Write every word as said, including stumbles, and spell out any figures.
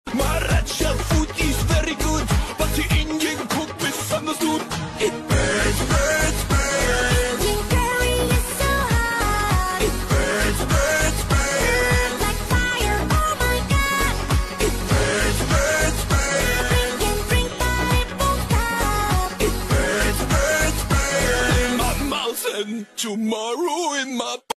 My Russian food is very good, but the Indian cook misunderstood. It burns, burns, burns. Your curry is so hot. It burns, burns, burns. Like fire, oh my god. It burns, burns, burns. Drink and drink, but it won't stop. It burns, burns, burns. In my mouth and tomorrow in my